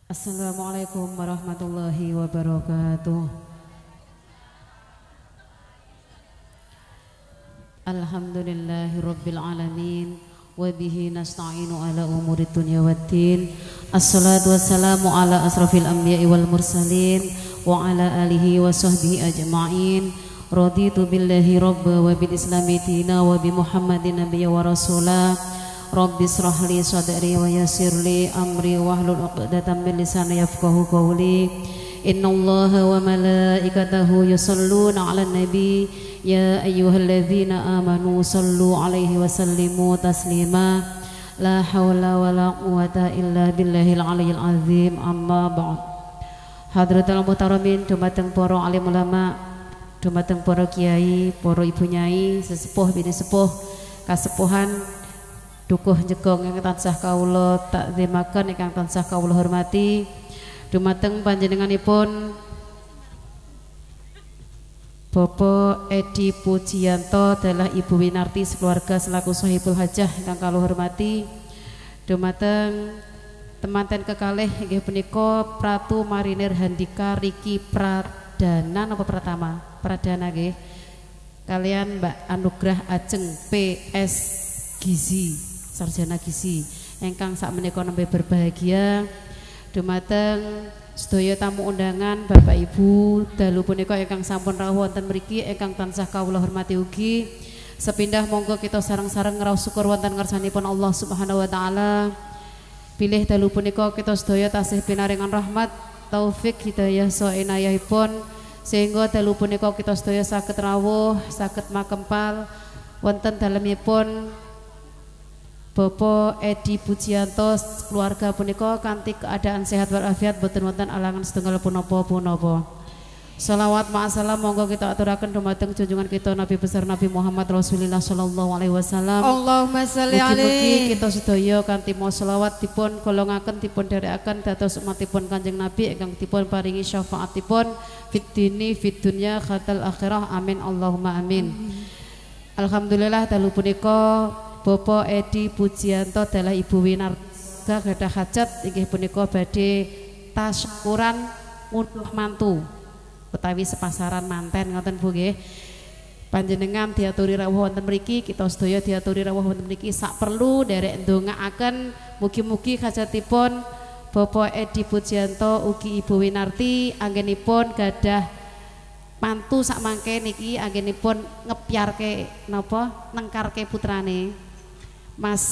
Assalamualaikum warahmatullahi wabarakatuh. Alhamdulillahi rabbil alamin wa bihi nasta'inu ala umuri dunya waddin. Assalatu wassalamu ala asrafil anbiya'i wal mursalin wa ala alihi wa sahbihi ajma'in. Raditu billahi rabba wa bil islami dina wa bi muhammadin nabiyya wa rasulah. Rabbi israh li sadri wa yassir li amri wahlul 'uqdatam min lisani yafqahu qawli. Innallaha wa malaikatahu yusholluna 'alan nabi ya ayyuhalladzina amanu shallu 'alaihi wa sallimu taslima. La haula wala quwata illa billahil aliyyil azim. Amma ba'd. Hadratul muhtaramin, dumateng para alim ulama, dumateng para kiai, para ibu nyai, sesepuh bini sepuh, kasepuhan dukuh jegong yang tansah kawula takzimaken ingkang tansah kawula hormati, dumateng panjenenganipun Bapak Edi Pujiyanto adalah Ibu Winarti sekeluarga selaku sahibul hajah ingkang kawula hormati, dumateng temanten kekalih inggih punika Pratu Marinir Handika Riki Pradana napa Pratama? Pradana nggih. Kalian Mbak Anugrah Ajeng PS Gizi, sarjana gizi ingkang sakmenika nembe berbahagia, dumateng sedaya tamu undangan Bapak Ibu dalu punika ingkang sampun rawuh wonten mriki ingkang tansah kawula hormati ugi. Sepindah monggo kita sareng-sareng ngraos syukur wonten ngarsanipun Allah Subhanahu wa taala. Pilih dalu punika kita sedaya tasih pinaringan rahmat, taufik, hidayah saha inayahipun sehingga dalu punika kita sedaya saged rawuh, saged makempal wonten dalemipun Bapak Edi Pujiyanto keluarga punika kanthi keadaan sehat walafiat boten wonten alangan setunggal punapa-punapa. Shalawat ma'asalam monggo kita aturaken dumateng junjungan kita Nabi besar Nabi Muhammad Rasulullah sallallahu alaihi wasallam. Allahumma sholli alaihi. Mugi-mugi kita sedaya kanthi maos selawat dipun golongaken dipun dherekaken dados umatipun Kanjeng Nabi ingkang dipun paringi syafaatipun fid dini fid dunya khatal akhirah. Amin Allahumma amin. Alhamdulillah dalu punika Bapak Edi Pujiyanto adalah Ibu Winarga gadah hajat inggih punika badhe tasyukuran ngunduh mantu utawi sepasaran manten ngoten Bu nggih. Panjenengan diaturi rawuh wonten mriki, kita sedaya diaturi rawuh wonten mriki sak perlu derek ndongaaken mugi-mugi hajatipun Bapak Edi Pujiyanto ugi Ibu Winarti anggenipun gadah mantu sak mangke niki anggenipun ngepyarke napa nengkarke putrane Mas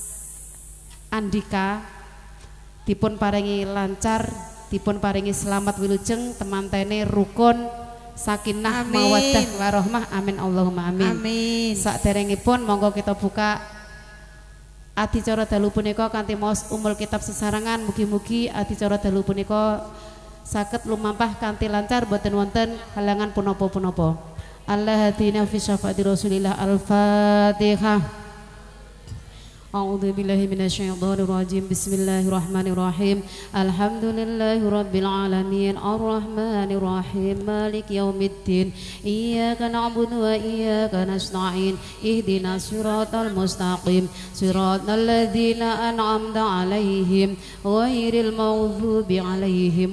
Andika dipun paringi lancar, dipun paringi selamat wilujeng, temantene rukun, sakinah, mawaddah warahmah. Amin Allahumma amin. Amin. Saderengipun monggo kita buka adicara dalu punika kanthi maos umul kitab sesarengan. Mugi-mugi adicara dalu punika saged lumampah kanthi lancar boten wonten halangan punapa-punapa. Allah hadina fi syafaati Rasulillah. Al-Fatihah. A'udzu billahi minasyaitonir rajim. Bismillahirrahmanirrahim. Alhamdulillahi rabbil alamin arrahmanir rahim maliki yaumiddin iyyaka na'budu wa iyyaka nasta'in ihdinas siratal mustaqim siratal ladzina an'amta 'alaihim ghairil maghdubi 'alaihim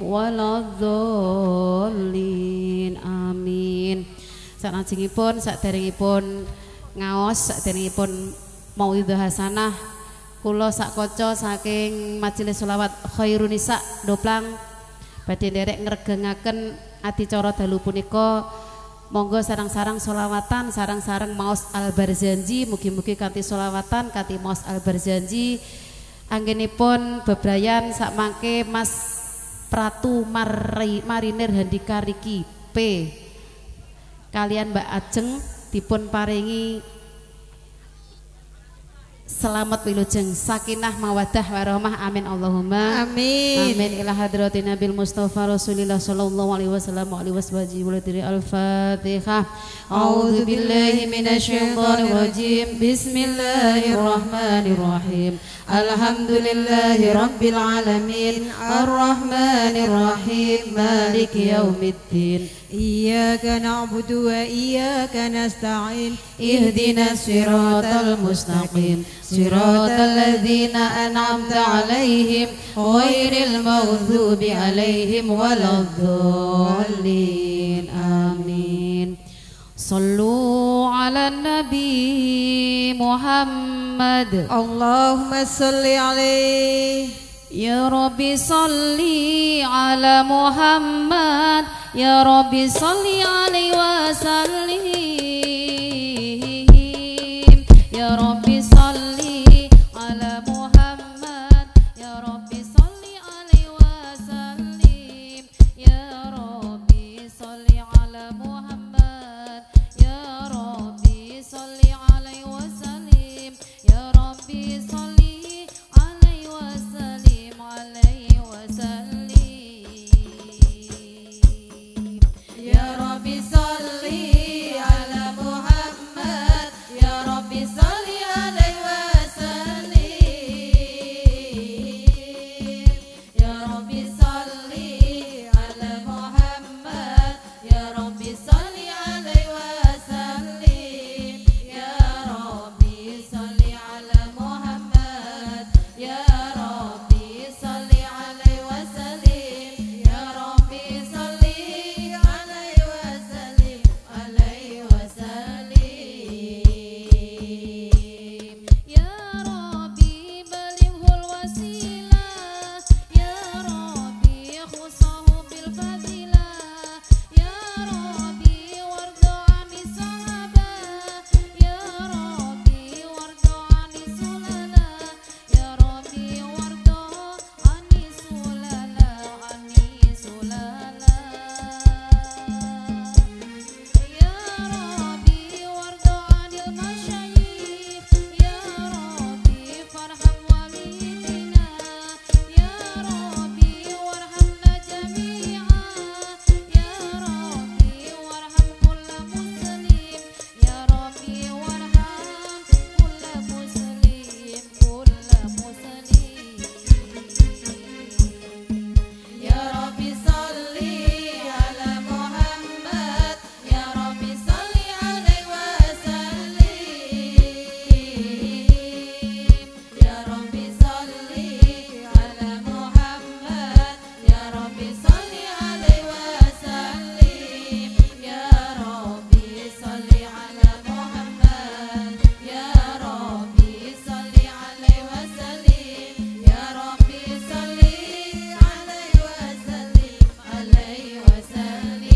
waladdallin. Amin. Sanajengipun saderengipun ngaos, saderengipun mauidhah hasanah kula sak kaca saking majelis selawat Khairun Nisa Doplang badhe nderek ngregengaken adicara dalu punika. Monggo sareng-sareng selawatan, sareng-sareng maos Al-Barzanji. Mugi-mugi kanthi selawatan kanthi maos Al-Barzanji anggenipun bebrayan sak mangke Mas Pratu Marinir Handika Riki P kalian Mbak Ajeng dipun paringi selamat wilujeng, sakinah, mawaddah warahmah. Amin Allahumma amin. Amin. Ila hadratin Nabil Mustafa Rasulillah sallallahu alaihi wasallam wa alihi washabihi. Al-Fatihah. A'udzu billahi minasyaitonir rajim. Bismillahirrahmanirrahim. Alhamdulillahi rabbil alamin arrahmanir rahim maliki yaumiddin iyyaka na'budu wa iyyaka nasta'in ihdinas siratal mustaqim صراط الذين أنعمت عليهم غير المغضوب عليهم ولا الضالين آمين. صلوا على النبي محمد اللهم صل عليه. يا ربي صلي على محمد يا ربي صلي عليه وسلم يا ربي صلي على محمد يا ربي صلي عليه وسلم يا ربي صلي على محمد يا ربي صلي عليه وسلم يا ربي صلي عليه وسلم عليه وسلم يا ربي صلي على محمد يا ربي صلي عليه وسلم يا ربي صلي على محمد يا ربي صلي عليه وسلم يا ربي صلي على محمد يا ربي صلي عليه وسلم يا ربي صلي عليه وسلم عليه وسلم يا ربي بلغه الوسيلة يا ربي خصه بالفضيلة يا ربي وارض عن الصحابة يا ربي وارض عن السلالة يا ربي وارض عن السلالة يا ربي وارض عن المشايخ يا ربي فارحم والدينا يا ربي وارحمنا جميعا يا ربي وارحم كل مسلم يا ربي وارحم كل مسلم يا ربي صلي على محمد يا ربي صلي عليه وسلم يا ربي صلي على محمد يا ربي صلي عليه وسلم يا ربي صلي على محمد يا ربي صلي عليه وسلم يا ربي صلي عليه وسلم عليه وسلم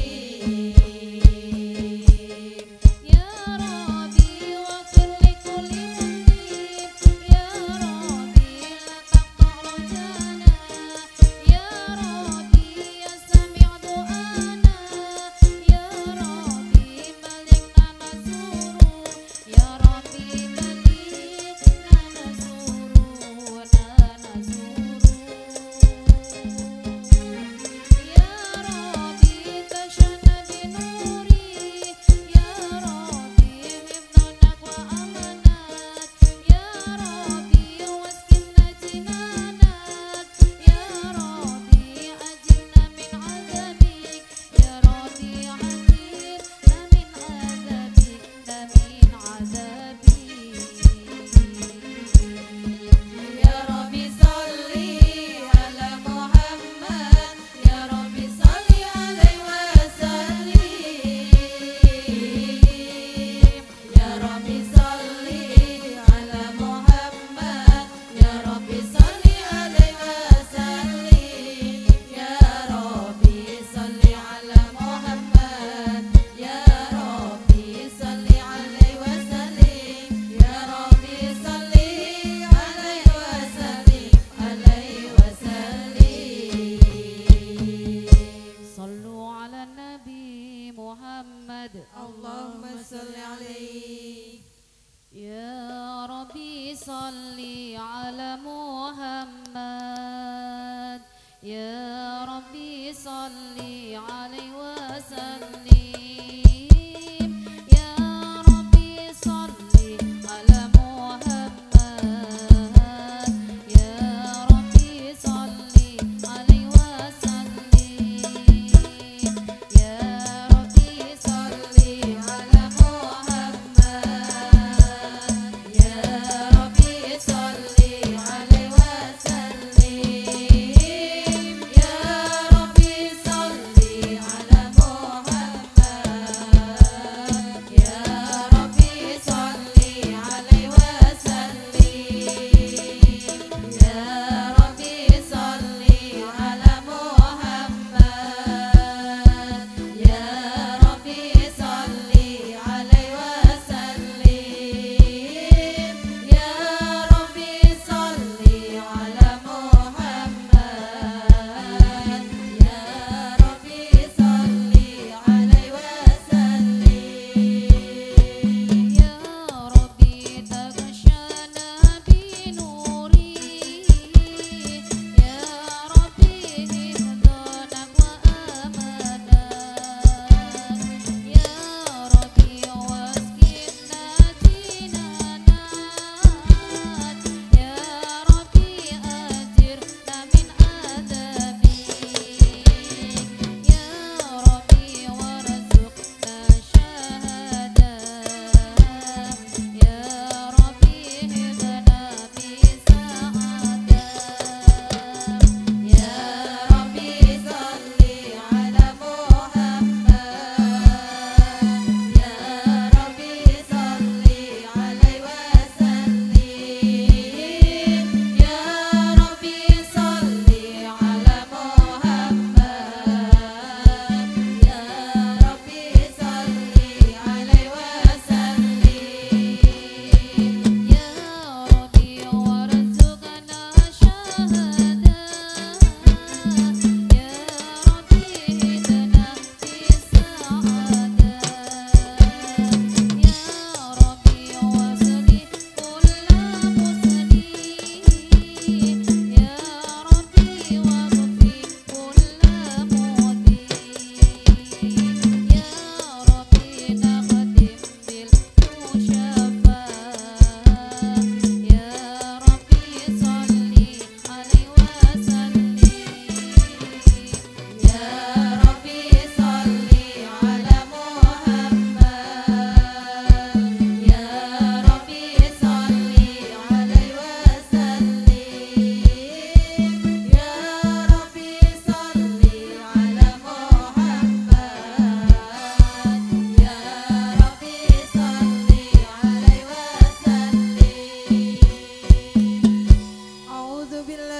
يا ربي واغفر لكل مذنب يا ربي لا تقطع رجانا يا ربي يا سميع دعانا يا ربي بلغنا نزوره يا ربي بلغنا يا ربي كشفنا بنوري يا ربي حفظناك وأمانات يا ربي واسكننا جنانك يا ربي أجرنا من عذابك يا ربي أجرنا من عذابك يا ربي صلي على محمد يا ربي صلي عليه وسلم يا ربي صلي على محمد يا ربي صلي عليه وسلم يا ربي صلي على محمد يا ربي صلي عليه وسلم يا ربي صلي عليه وسلم عليه وسلم صلوا على النبي محمد اللهم صل عليه يا ربي صلي على محمد يا ربي صلي عليه وسلم يا ربي صلي على محمد يا ربي صلي عليه وسلم يا ربي صلي على محمد يا ربي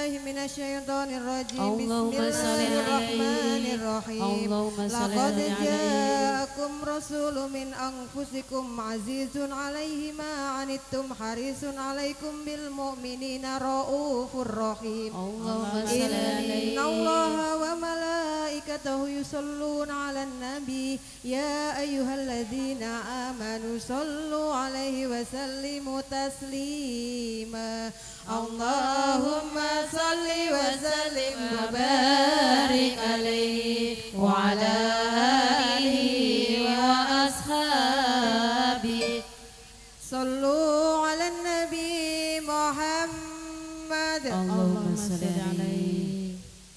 billahi minasyaitonir rajim. Allahumma salli Bismillahirrahmanirrahim. Allahumma salli Laqad alaihi. ja'akum rasulun min anfusikum azizun 'alaihi ma 'anittum harisun 'alaikum bil mu'minina raufur rahim. Allahumma salli alaihi. Innallaha wa malaikatahu yusholluna 'alan nabi ya ayyuhalladzina amanu shollu 'alaihi wa sallimu taslima. Allahumma salli wa sallim wa barik alaihi wa ala alihi wa ashabihi. Sallu ala nabi Muhammad. Allahumma salli alaihi.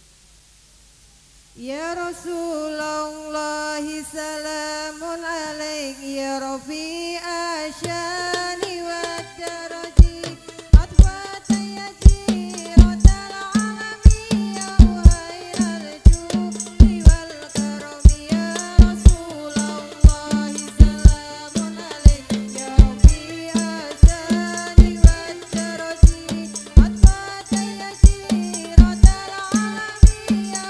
Ya Rasulullah salamun alaik ya Rafi asyani wa daraji atfat yajiratal alami ya khairal judi wal karami ya Rasulullah salamun alaik ya Rafi asyani wa daraji atfat yajiratal alami ya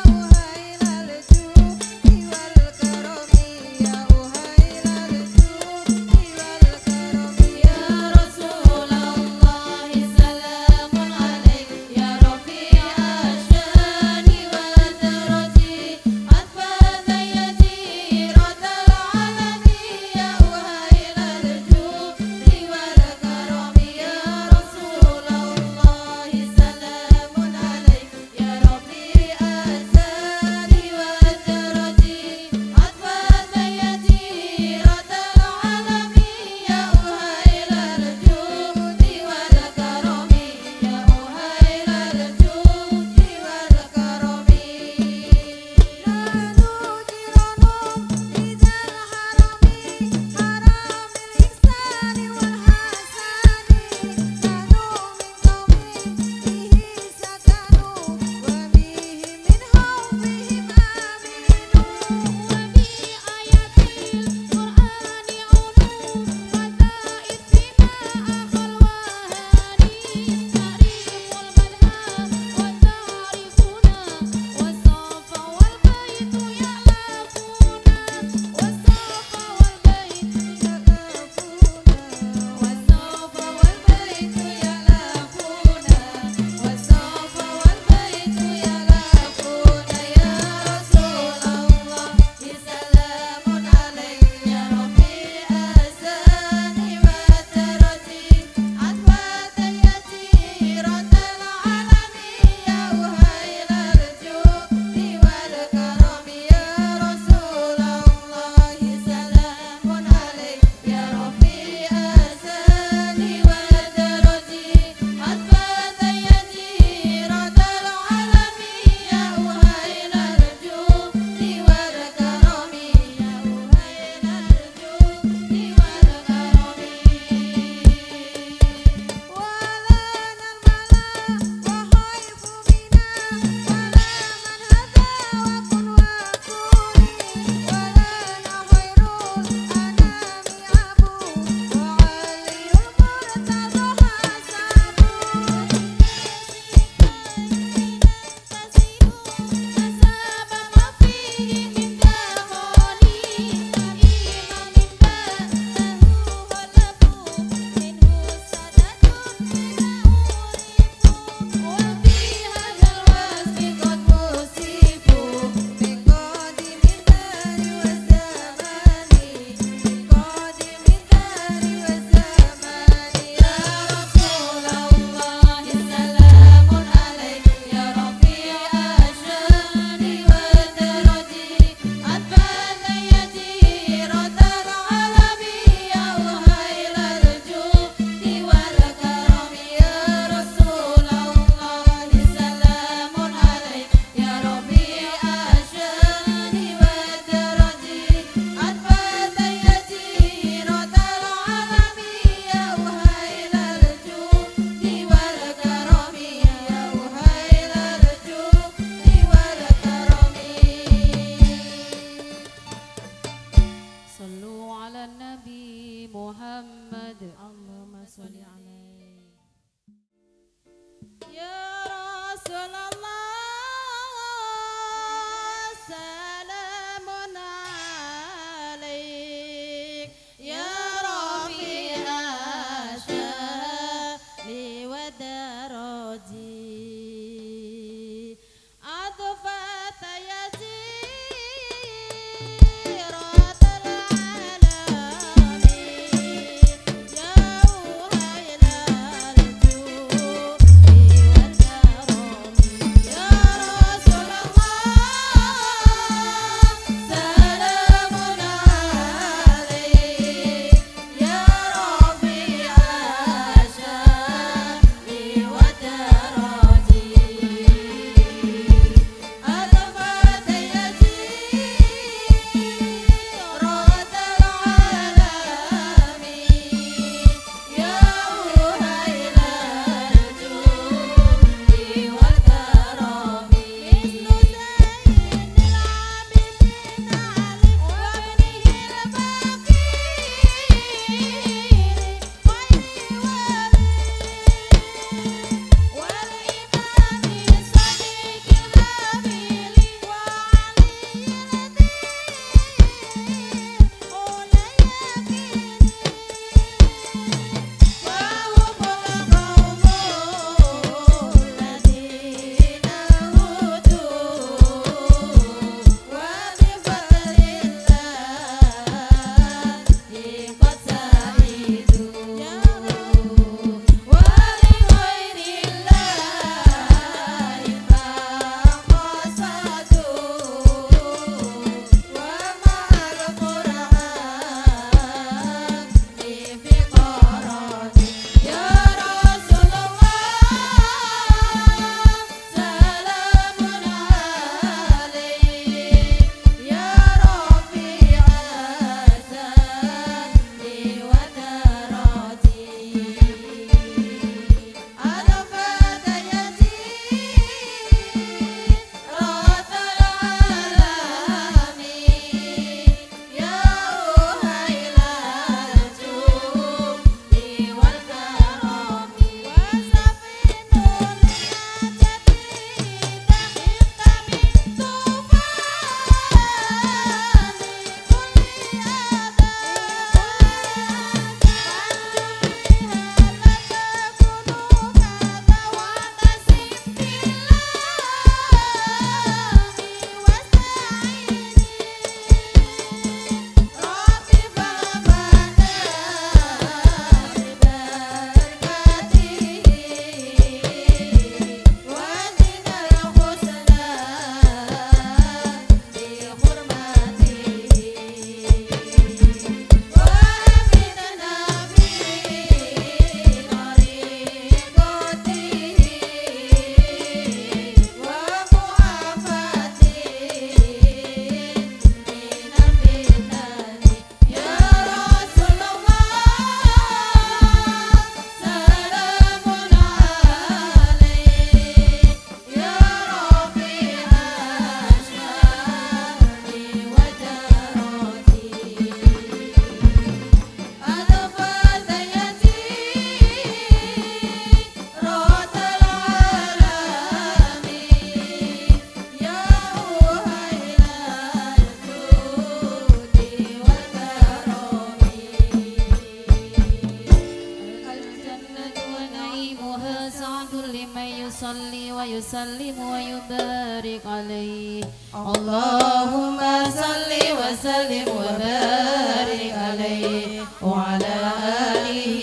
ويسلم ويبارك عليه اللهم صل وسلم وبارك عليه وعلى آله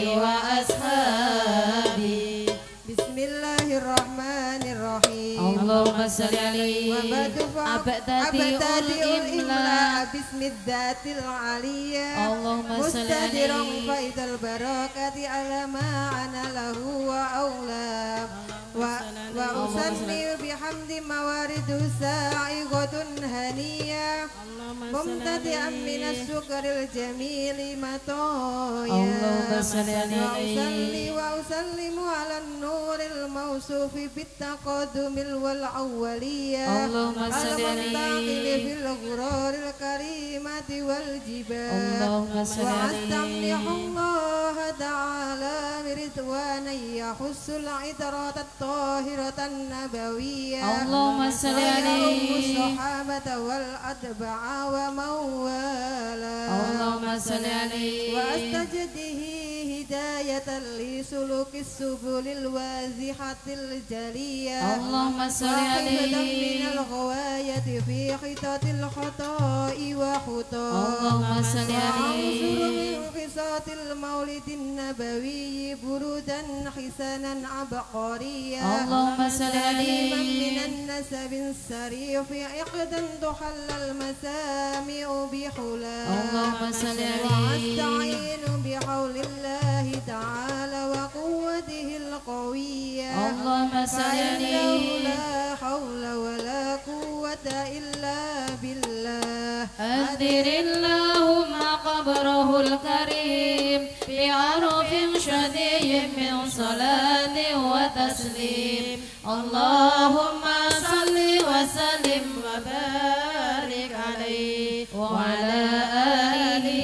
وأصحابه بسم الله الرحمن الرحيم اللهم صل عليه أبتدئ الإملاء باسم الذات العلية اللهم صل مستدرا عليه فإذ البركة على ما أنا له وأولى وأسمي بحمد موارد سائغة هنية ممتدئا من الشكر الجميل مطايا اللهم صل عليه وأصلي وأسلم على النور الموصوف بالتقدم والأولية اللهم صل المنتقل عليه في الغرار الكريمة والجبال اللهم صل وأستمنح عليه الله تعالى برضوانا يحث العطرات الطاهرة النبوية اللهم صل عليه الصحابة والأتباع ومن والاه اللهم صل عليه وأستجده هداية لسلوك السبل الوازحة الجلية اللهم صل وحفظا عليه من الغواية في خطط الخطاء وخطا اللهم صل عليه وأنصر من قصة المولد النبوي برودا حسنا عبقريا اللهم صل عليه من النسب السريع في عقدا تحل المسامع بحلا اللهم صل عليه وأستعين بحول الله تعالى وقوته القوية اللهم صل فإنه عليه لا حول ولا قوة إلا بالله أدر اللهم قبره الكريم بعرف شديد من صلاة وتسليم اللهم صل وسلم وبارك عليه وعلى آله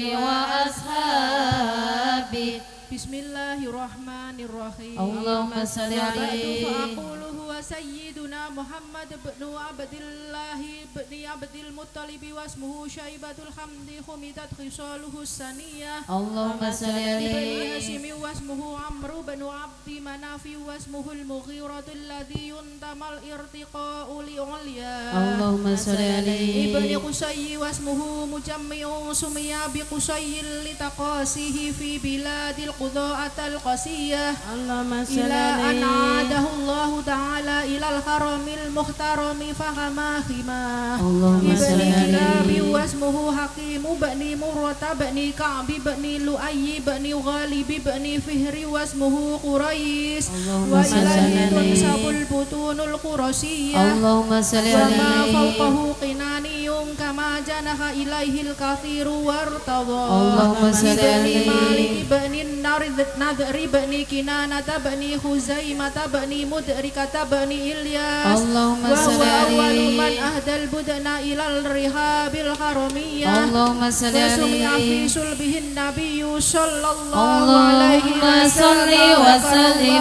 وأصحابه بسم الله الرحمن الرحيم اللهم صل عليه فأقول هو سيدنا محمد بن عبد الله بن عبد المطلب واسمه شيبة الحمد حمدت خصاله السنية اللهم صل بن عليه هاشم واسمه عمرو بن عبد مناف واسمه المغيرة الذي ينتمى الارتقاء لعليا اللهم صل عليه ابن قصي واسمه مجمع سمي بقصي لتقاسيه في بلاد القضاءة القاسية إلى أن عاده الله تعالى إلى الحرم المحترم فهماهما اللهم صل ابن كلاب عليه واسمه حكيم بن مرة بن كعب بن لؤي بن غالب بن فهر واسمه قريش اللهم صل وإليه عليه تنسب البطون القرشية اللهم صل وما عليه فوقه قناني كما جنح إليه الكثير وارتضى اللهم صل بن عليه مالك بن النذر بن كنانة بن خزيمة بن مدركة بن إلياس اللهم وهو صل أول من عليه أهدى البدن إلى الرهاب الحرمية اللهم صل وسمع في عليه صلبه النبي صلى الله عليه اللهم صل وسلم وسلم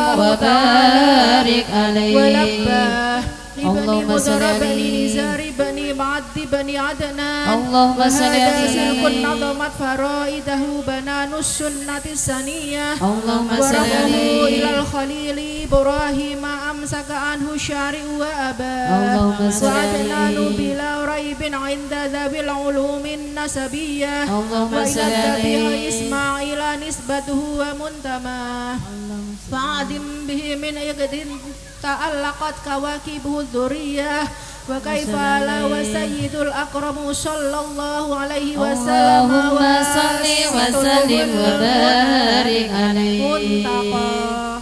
وبارك عليه ولباه اللهم ابن صل مضر بن عليه نزار بن معد بن عدنان اللهم صل وهذا سلك عليه نظمت فرائده بنان السنة السنية اللهم صل ورفعه عليه إلى الخليل إبراهيم أمسك عنه الشارع وأباه اللهم صل وعدنان عليه بلا ريب عند ذوي العلوم النسبية اللهم صل وإلى الذبيح عليه إسماعيل نسبته ومنتماه فعدم به من إقد تألقت كواكبه الذرية وكيف لا وسيد الأكرم صلى الله عليه وسلم اللهم صل وسلم وبارك عليه منتقى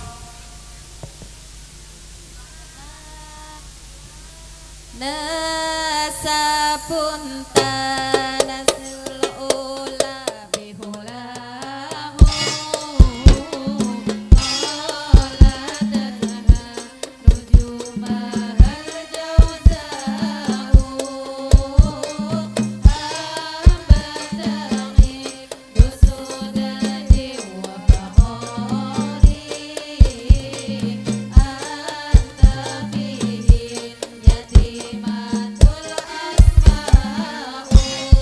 Nasabun tanasul ula bihulahu Qaladataha nujumahal jawza'u Abatani dusudani wa fakhari Anta fihi yatimatul asma'u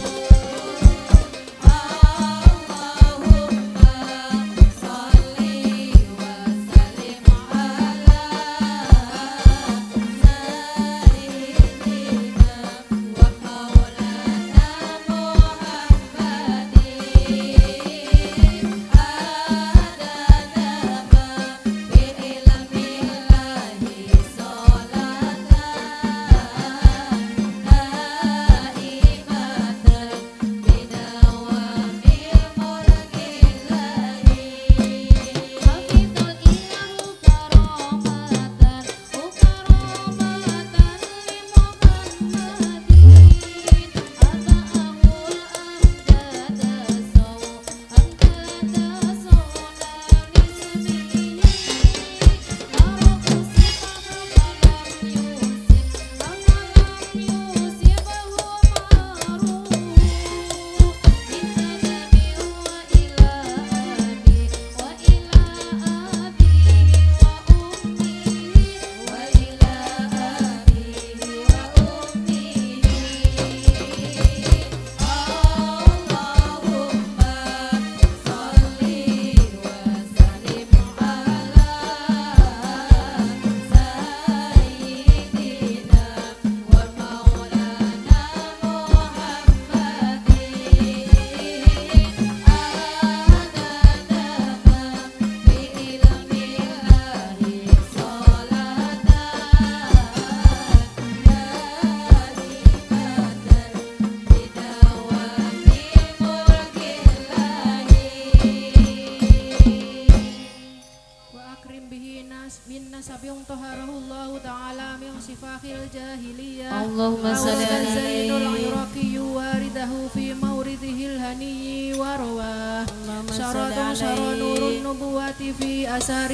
سفاح الجاهلية اللهم صل أورد زين عليه العراقي وارده في مورده الهني ورواه شرط شر نور النبوة في أسار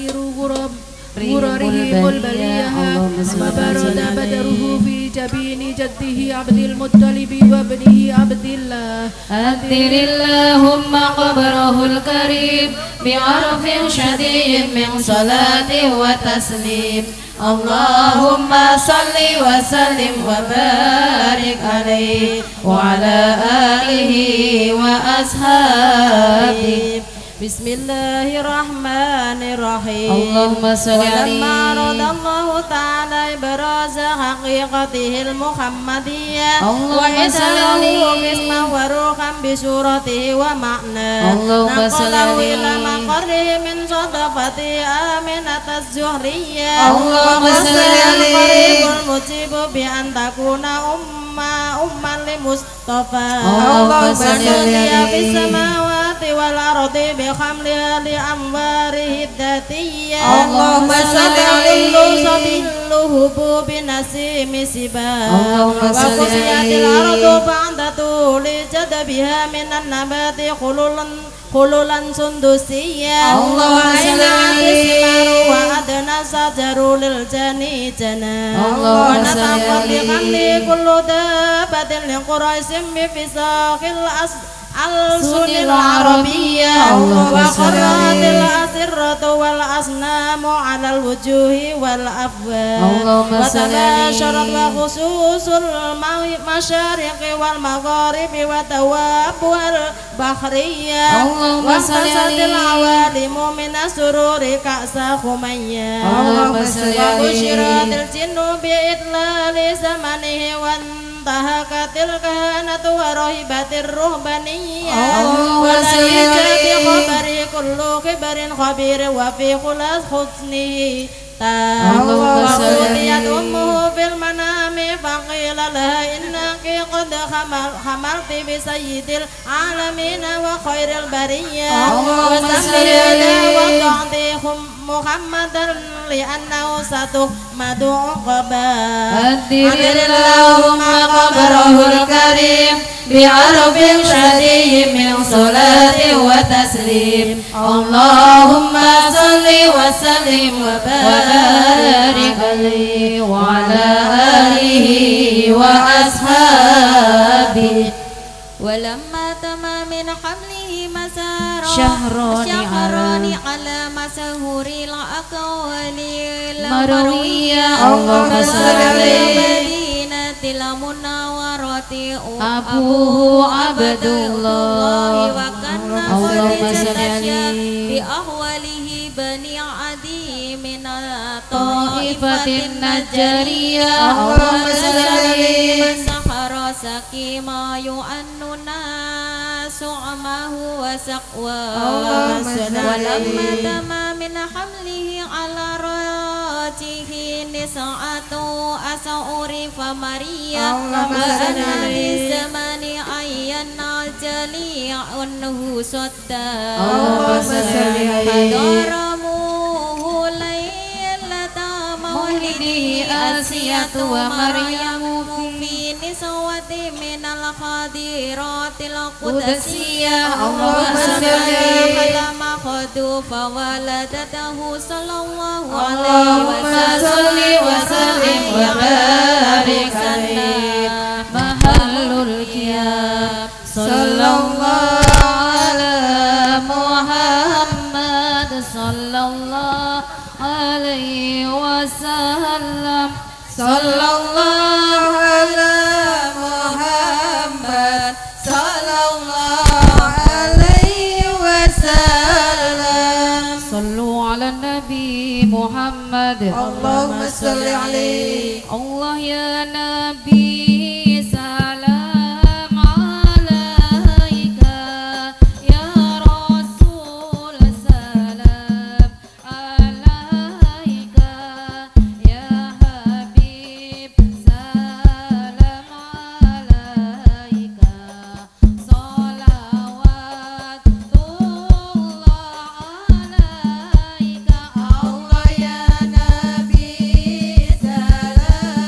غرره البلية وبرد بدره في جبين جده عبد المطلب وابنه عبد الله أثر اللهم قبره الكريم بعرف شديد من صلاة وتسليم اللهم صل وسلم وبارك عليه وعلى آله وأصحابه بسم الله الرحمن الرحيم اللهم صل عليه ولما أراد الله تعالى إبراز حقيقته المحمدية وإسأله اسما وروحا بصورته ومعناه نقله إلى مقره من صدفة آمنة الزهرية اللهم صل عليه المجيب بأن تكون أما لمصطفى اللهم صل عليه في السماوات والأرض بحملها لأنواره الذاتية اللهم صل عليه الهبوب نسيم سباه اللهم صل وقصيت عليه الأرض بعد طول جدبها من النبات خلولا سندسية اللهم صل عليه وأدنى شجر للجني جنى اللهم صل ونطق عليه بحمل كل دابة لقريش بفساق الألسن العربية وقرأت الأسرة والأصنام على الوجوه والأفواه وتباشرت وخصوص المشارق والمغارب والدواب والبحرية وانتصت العوالم من السرور كأس خمية وبشرت الجن بإطلال زمنه انتهكت الكهنة ورهبت الرهبانية ولهج بخبر كل خبر خبير وفي خلاص حسنه وأوتيت أمه في المنام فقيل لها إنك قد حملت بسيد العالمين وخير البرية وسمينا وضعت محمدا لأنه ستحمد عقبا أدر اللهم قبره الكريم بعرف شديد من صلاة وتسليم اللهم صل وسلم وبارك عليه وعلى آله وأصحابه ولما تم من حمله شهران على مسهور الأقوال المروية اللهم اللهم صل عليه المدينة المنورة أبوه عبد الله وكان اللهم صل عليه عليه بأحواله بني عدي من طائفة النجارية اللهم صل عليه عليه سحر سكيما يؤن الناس عماه وسقواه ولما تم من حمله على راجه نسعة أسعر فمريا وأنا للزمان عينا جليع أنه صدى فضرموه ليلة مولده آسية ومريم في نسوة من الخديرات القدسية اللهم صل عليه فلم خذوا فولدته صلى الله عليه اللهم صل وسلم وبارك عليه محل القيام صلى الله على محمد صلى الله عليه وسلم صلى الله على محمد صلى الله عليه وسلم صلوا على النبي محمد اللهم صل عليه الله يا نبي سلام عليك يا رسول سلام عليك يا حبيب سلام عليك صلوات الله عليك الله يا نبي سلام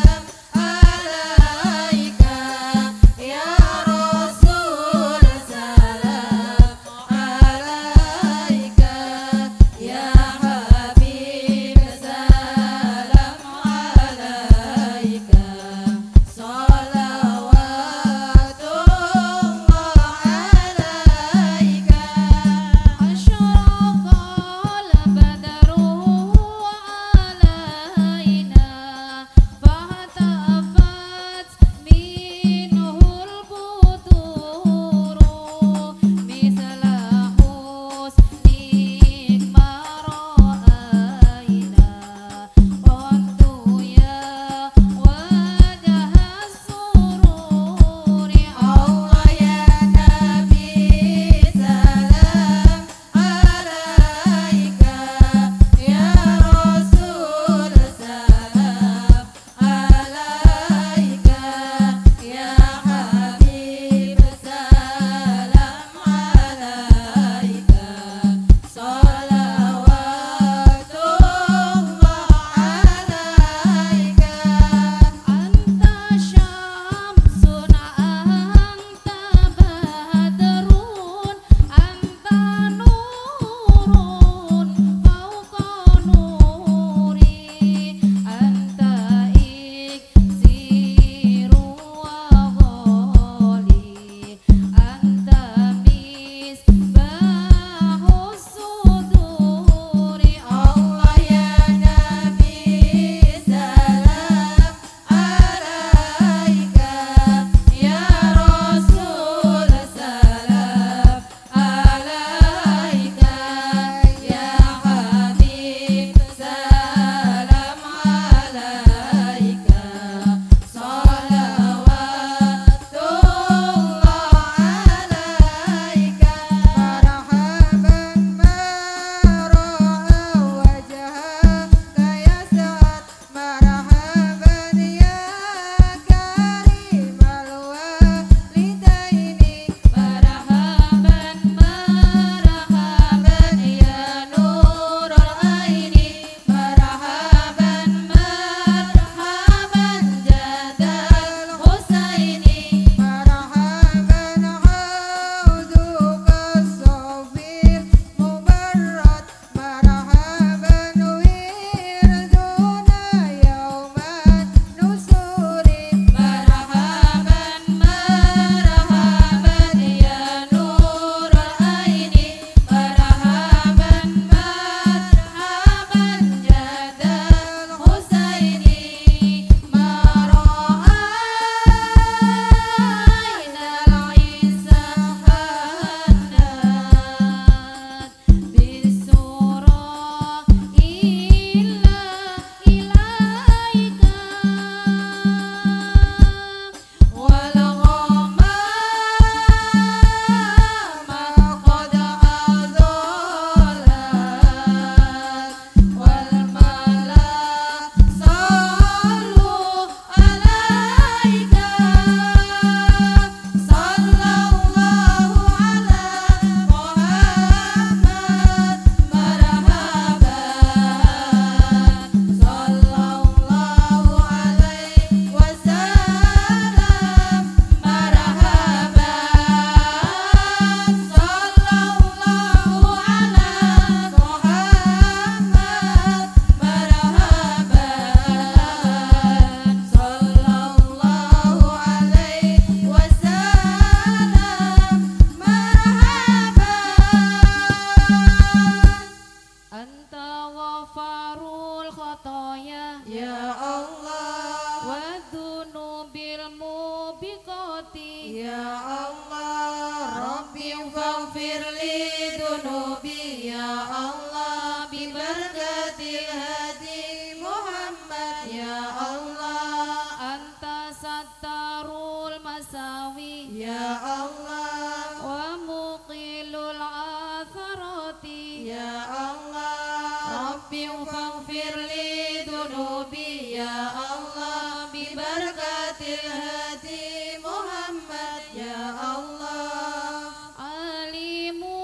Ya Allah Rabbi faghfir li dunubi Ya Allah biberkatil hadi Muhammad Ya Allah Anta sattarul masawi Ya Allah wa muqilul atharati Ya Allah Rabbi faghfir li dunubi Ya Allah biberkatil hadi Muhammad Ya Allah alimu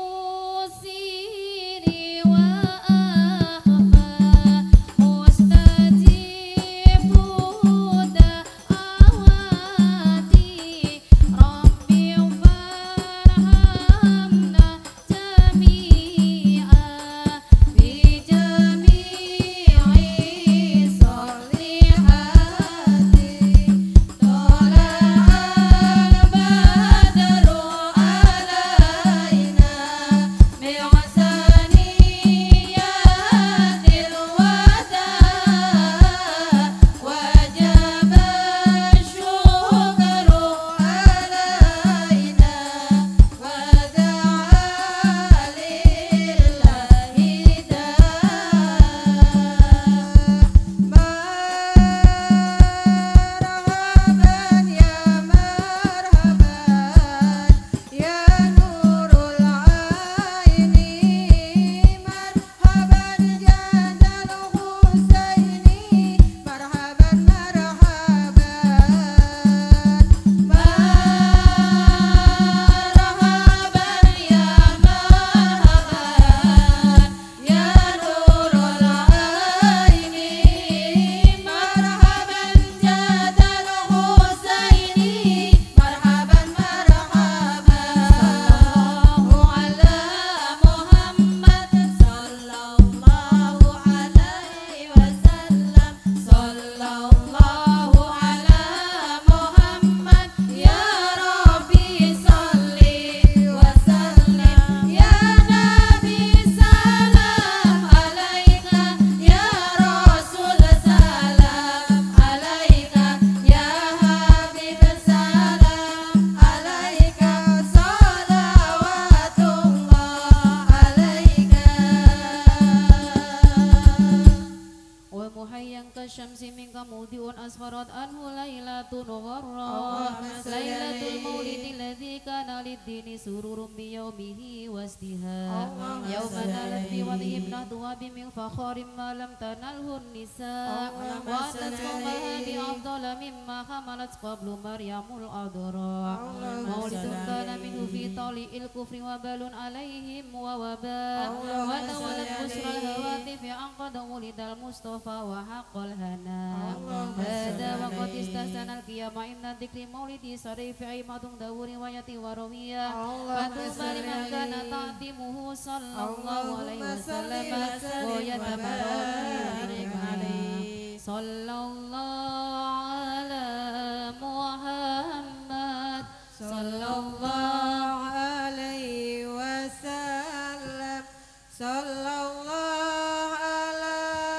siri wa akhfa mustajibu da'awati Rabbi farhamna jami'a bi jami'i solihati Tola al-badru alaina Mi'asaniyatil wada Wajaba syukru alaina Wada'a lillahi Marhaban ya marhaban ya nurul aini Marhaban jadal husaini Marhaban marhaban Marhaban ya marhaban ya nurul aini Marhaban jadal husaini Marhaban Sallallahu ala Muhammad Sallallahu alaihi wasallam Sallallahu ala Muhammad Ya Rabbi salli wa sallim Ya Nabi salam alaika Ya Rasul salam alaika Ya Habib salam alaika Salawatullah alaika wa muhayyan kasyamsi minka mudiun asfarat anhu lailatun gharra Allahumma salli lailatul alaihi. maulidi alladhi kana lid-dini sururun bi yawmihi wasdiha Allahumma yawma salli nalat fi alaihi. wadhihi ibnatuha min fakharin ma lam tanalhu an-nisa Allahumma wa salli tasmaha alaihi. bi afdala mimma hamalat qablu maryamul adra Allahumma maulidun salli kana alaihi. minhu fi tali'il kufri wa balun alaihim wa waba Allahumma wa tawalat salli busra alaihi. al-hawatif ya anqada mulidal mustafa wa haqqal hana Allahumma hada salli wa qad alaihi. istahsana al-qiyama inna dhikri maulidi sarifi imadun dawuri wa yati wa rawiya Allahumma fatuba salli liman kana alaihi. ta'timuhu sallallahu alaihi Allahumma salli wasallam wa sallim wa wa yatabarak barik alaihi. sallallahu ala Muhammad Sallallahu alaihi wasallam Sallallahu ala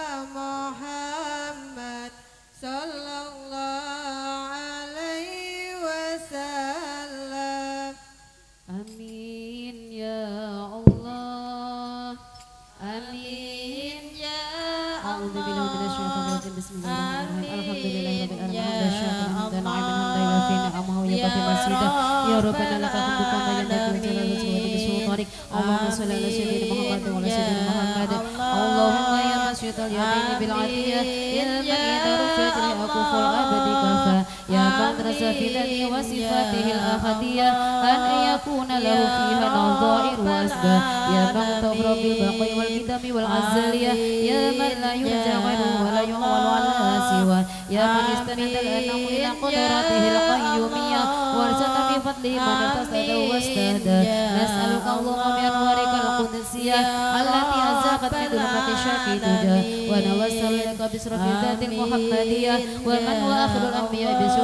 Muhammad Sallallahu alaihi wasallam amin ya Allah amin ya A'udzu billahi minasyaitonir rajim. Bismillahirrahmanirrahim. Alhamdulillahirabbil alamin. Ya Hamdan syakiran hamdan Allah. na'iman hamdan yuwafi ni'amahu wa yukafi masidah. Ya Rabbana lakal hamdu kama yanbaghi li jalali wajhika wa sultanik. Allahumma shalli ala sayyidina Muhammad wa ala sayyidina Muhammad. Allahumma ya masyital yadaini bil atiyah ya man idza rufiyat li aquful abadi kafa ya man rasa fi dhati wa sifatihi al ahadiyah an yakuna lahu fiha nadha'ir wa asbah ya man tawra bil baqi wal qidami wal azaliyah ya man la yurja ghairuhu wa la yu'walu ala siwa ya man istanada al anamu ila qudratihi al qayyumiyyah warzaqna bi fadlihi man tasada wastahda nas'aluka Allahumma bi anwarika al qudsiyah allati azaqat min dhulumati syarqi duja wa nawassalu laka bi sirati dzatil muhammadiyah wa man wa akhirul anbiya bi surati wa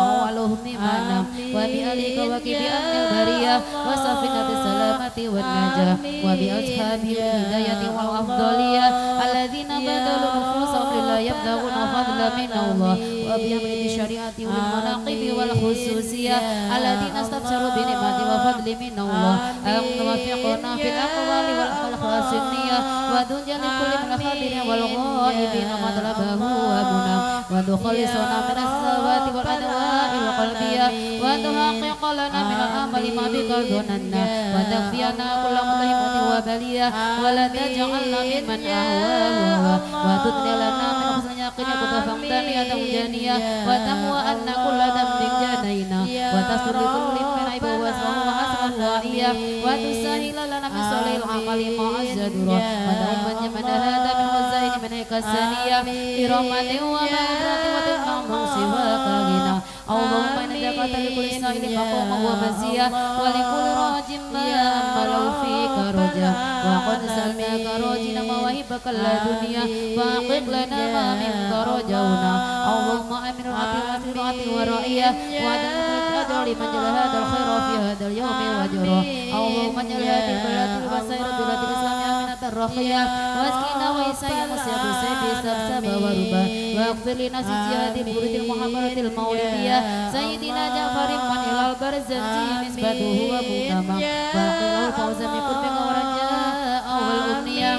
وأولهم إيمانا وبأهلك وكب أمن البرية وسفينة السلامة والنجاة وبأصحابهم الهداية والأفضلية الذين بذلوا نفوسهم لله يبتغون فضلا من الله وبأمر الشريعة والمناقب والخصوصية الذين استبشروا بنعمة وفضل من الله أن توفقنا في الأقوال والأخلاق النية ودنيا لكل من الحاضرين والغائبين مطلبه وابنا وتخلصنا من السوات والأدواء القلبية وتحقق لنا من الأمل ما بك ظننا وتكفينا كل ملهمة وبلية ولا تجعلنا ممن أهواه وتدني لنا من حسن يقين كتفا ثانية جانية وتموى أن كل ذنب جانينا وتستر لكل من عيب واسمه وحسن واعية وتسهل لنا من صالح العمل ما أجدره وتؤمن من هذا من وزين من هيك الثانية برحمة ومغفرة وتنعم سواك غنى اللهم إنك لكل سائل مقام ومزية ولكل راج ما أمله فيك رجاء وقد سألناك راجنا مواهبك اللدنيا فأحقق لنا ما منك رجونا اللهم أمن العتل ورائية وأدل لمن جل هذا الخير في هذا اليوم وجره اللهم اجعل هذه البلاد وسائر بلاد الإسلام آمنة رخية واسقنا وإسايا مسيا بسيف سبسب وربا واغفر لنا سجيات برد المحمرة المولدية سيدنا جعفر من إلى البرزنجي نسبته ومؤتمم وقل الفوز من قربك ورجاء والأمنية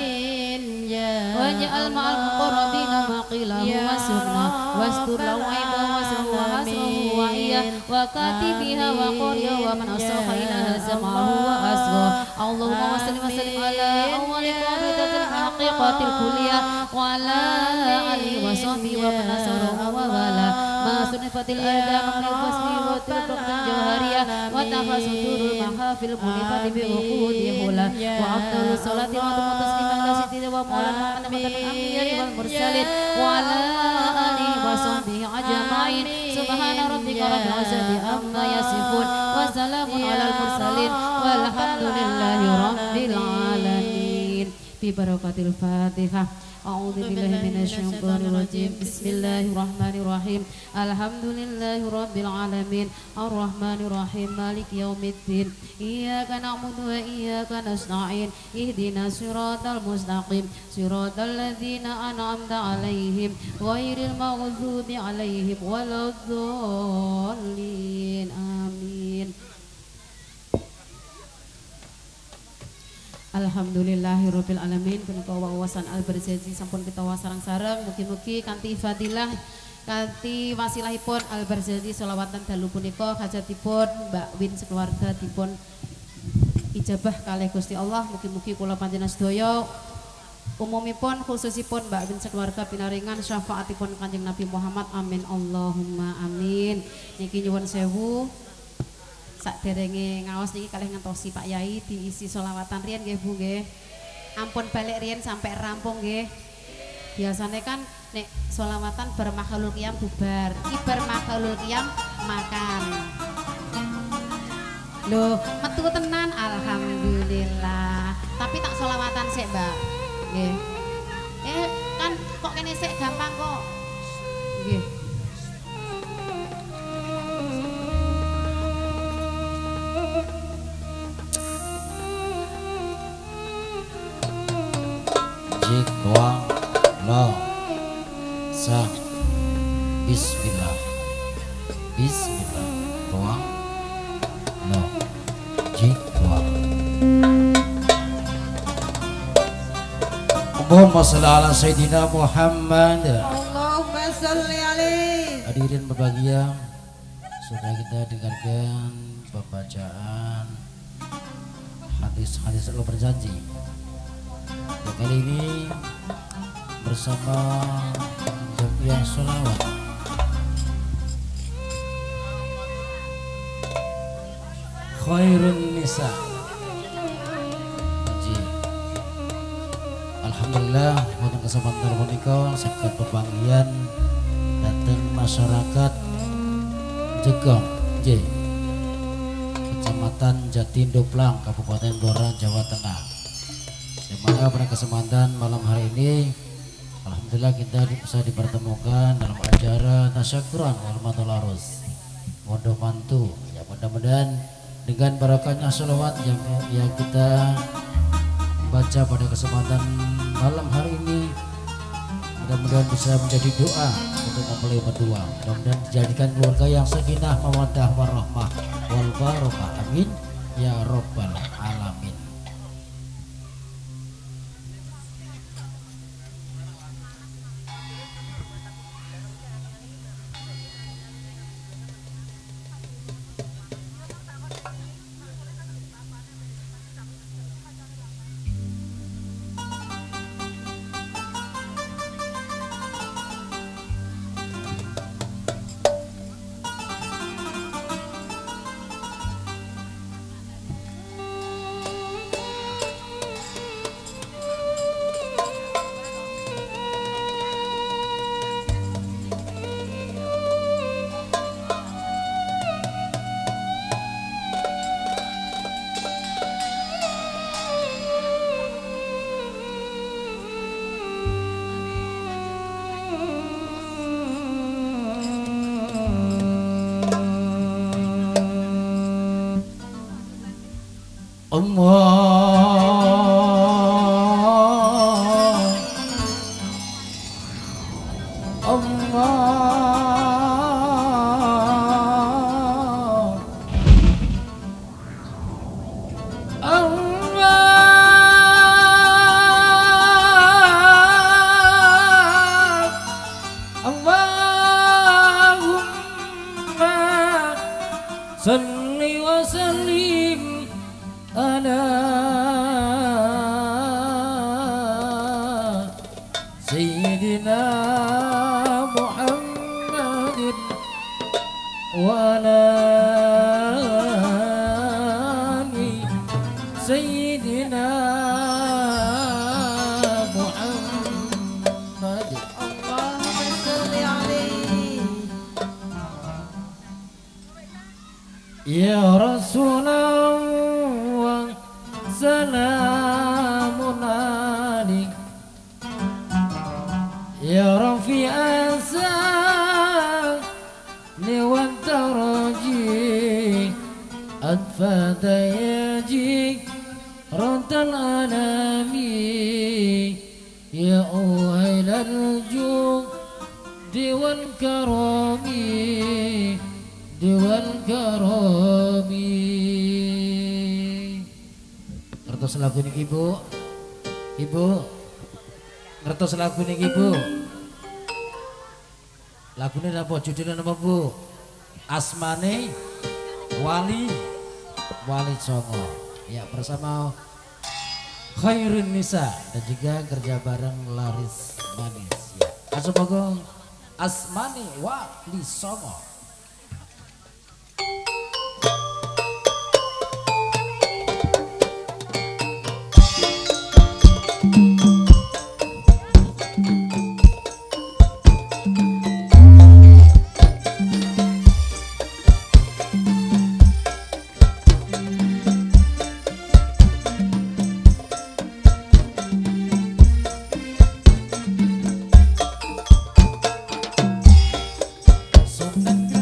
واجعل مع المقربين ما قيل هو سرنا واستر له عيبه وسره وحسره وعيه وكاتبها وقريه ومن أصاح إليها سمعه وأسره اللهم وسلم على أول قابلة الحقيقة الكلية وعلى آله وصحبه ومن نصره ووالاه ما صنفت الأذان من الفصل وتركت الجوهرية وتفى صدور المحافل المنيفة بعقود حلا وأفضل الصلاة وتسليم على سيدنا ومولانا محمد الأنبياء والمرسلين وعلى آله وصحبه أجمعين سبحان ربك رب العزة عما يصفون وسلام على المرسلين والحمد لله رب العالمين ببركة الفاتحة أعوذ بالله من الشيطان الرجيم بسم الله الرحمن الرحيم الحمد لله رب العالمين الرحمن الرحيم مالك يوم الدين إياك نعبد وإياك نستعين اهدنا الصراط المستقيم صراط الذين أنعمت عليهم غير المغضوب عليهم ولا الضالين آمين. Alhamdulillahirabbil alamin punika wawasan Al-Barzazi sampun kita wasarang-sareng mugi-mugi kanthi fadilah kanthi wasilahipun Al-Barzazi selawatan dalu punika hajatipun Mbak Win sekeluarga dipun ijabah kalih Gusti Allah mugi-mugi kula panjenengan sedaya umumipun khususipun Mbak Win sekeluarga pinaringan syafaatipun Kanjeng Nabi Muhammad amin Allahumma amin. Niki nyuwun sewu sakderenge ngaos niki kalih ngentosi Pak Yai diisi selawatan riyen nggih Bu nggih. Ampun balik riyen sampai rampung nggih. Biasane kan nek selawatan bermakhlul qiyam bubar, iki bermakhlul qiyam makan. Loh, metu tenan alhamdulillah. Tapi tak selawatan sik, Mbak. Nggih. Kan kok kene sik gampang kok. Nggih. Jik doang lo sang bismillah bismillah doang lo jik doang Allahumma sholli ala sayyidina Muhammad Allahumma sholli alaihi. Hadirin berbahagia, sudah kita dengarkan pembacaan hadis-hadis Allah berjanji. Kali ini bersama Jamiah Sholawat Khairun Nisa. Alhamdulillah untuk kesempatan menika saged pepanggihan datang masyarakat Jegong J Kecamatan Jatindoplang Kabupaten Blora Jawa Tengah. Dimana pada kesempatan malam hari ini alhamdulillah kita bisa dipertemukan dalam acara tasyakuran wal matul arus ngondo mantu. Ya mudah-mudahan dengan barokahnya sholawat yang kita baca pada kesempatan malam hari ini, mudah-mudahan bisa menjadi doa untuk mempelai berdua. Mudah-mudahan dijadikan keluarga yang sakinah mawaddah warahmah wal barokah. Amin ya rabbal alamin. Salli wa sallim ala Sayyidina Muhammadin wa ala ali Sayyidina Muhammadin. Allahumma salli alaihi. Ya Rasulullah salamun alaik Ya Rafi asani wa taraji Adfada yaji Rantal alami Ya uhailal judi wal karami Dewan karami. Ngertos lagu ini ibu, ngertos lagu ini ibu. Lagu ini apa? Judulnya apa bu? Asmane Wali Songo. Ya bersama Khairun Nisa dan juga kerja bareng Laris Manis. Ya. Asmogong Asmane Wali Songo. Sundan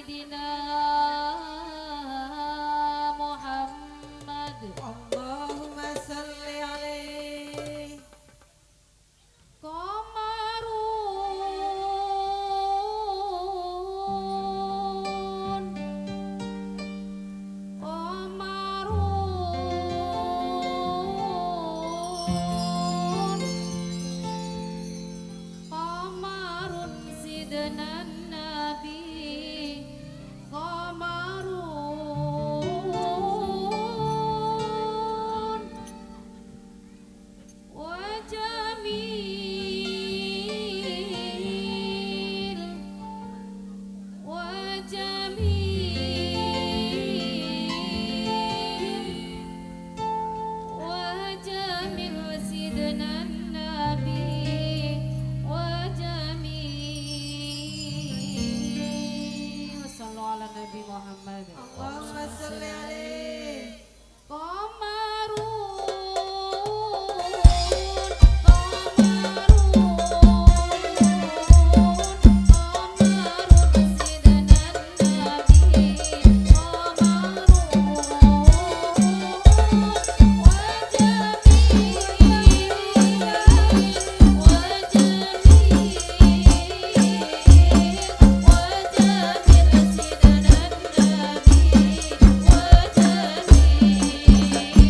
سيدنا محمد اللهم صل عليه قمرون قمرون سيدنا النبي قمرون وجميل وجميل سيدنا النبي وجميل صلوا على النبي محمد اللهم صل عليه وجميل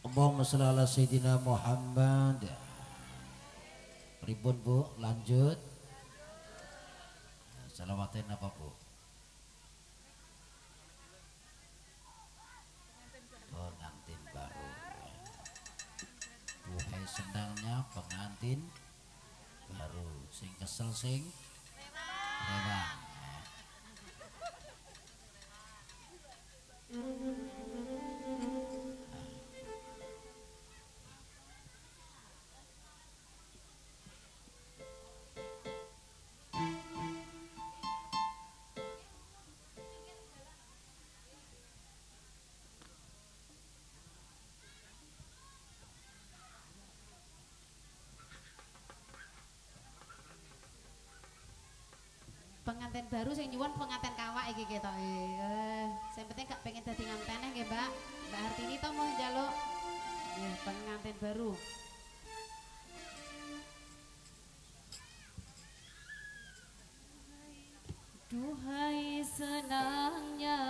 Allahumma sholli ala sayyidina Muhammad. Pripun Bu, lanjut. Salawatin apa Bu? Pengantin baru. Duhai senangnya pengantin baru, sing kesel sing rewang. Pengantin baru sing nyuwun pengantin kawak iki ketoke. Sing penting gak pengen dadi nganteneh nggih, Mbak. Mbak Hartini to mau njaluk. Nggih, pengantin baru. Duhai senangnya